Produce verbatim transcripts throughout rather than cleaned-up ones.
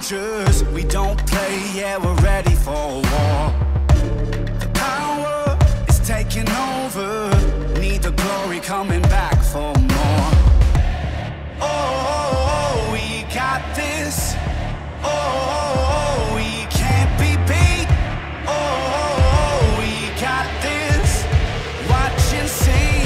soldiers, we don't play, yeah, we're ready for war. The power is taking over, need the glory coming back for more. Oh, we got this. Oh, we can't be beat. Oh, we got this. Watch and see.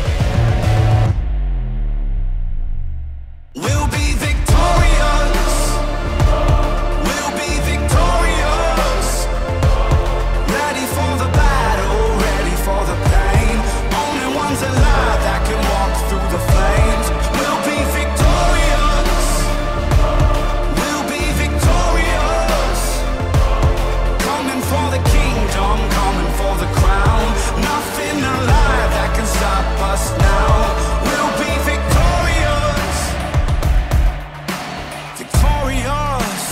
We'll be victorious. We'll be victorious. Ready for the battle, ready for the pain. Only ones alive that can walk through the flames. We'll be victorious. We'll be victorious. Coming for the kingdom, coming for the crown. Nothing alive that can stop us now. We'll be victorious. Victorious.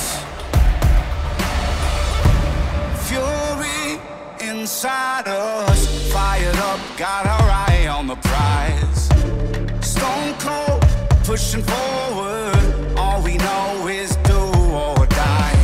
Fury inside us, fired up, got our eye on the prize. Stone cold, pushing forward, all we know is do or die.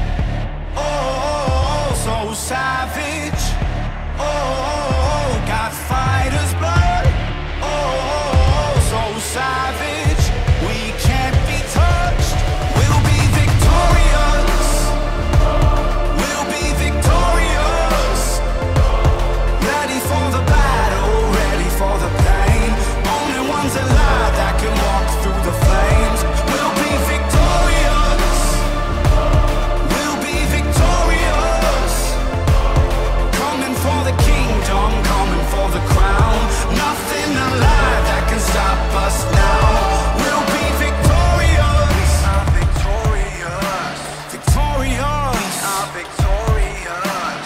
Oh, so savage. Oh, got fighter's blood. Oh, so savage, we can't be touched. We'll be victorious. We'll be victorious. Ready for the battle, ready for the pain. Only ones alive that can walk through the flames. We'll be victorious. We'll be victorious. Coming for the kingdom, coming for the crown. Nothing alive that can stop us now. We'll be victorious. I'm victorious. Victorious. I'm victorious.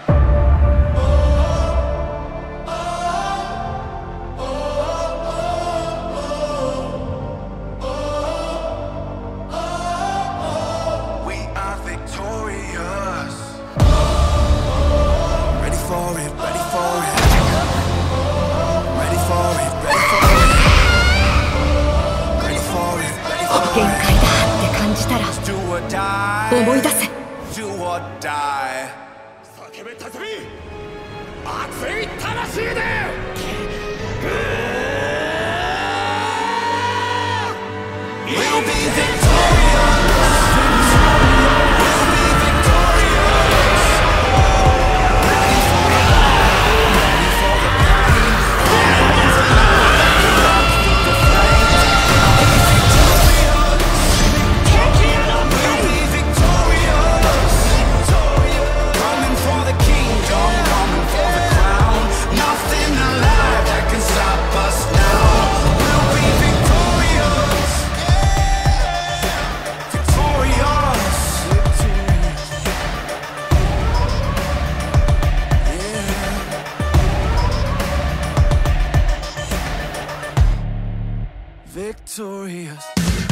We are victorious. Ready for it, ready for it. Ready for it, ready for it. Ready for it, ready for 限 it. 界だって感じたら Do or die. 思い出せ。 Do or die. 叫べたずみ熱い魂で We'll be victorious. We'll be victorious. Ready for the battle, ready for the pain. Everyone's alive that can walk through the flames. We'll be victorious. Coming for the kingdom, coming for the crown. Nothing alive that can stop us now. We'll be victorious. Victorious. Yeah. Victorious.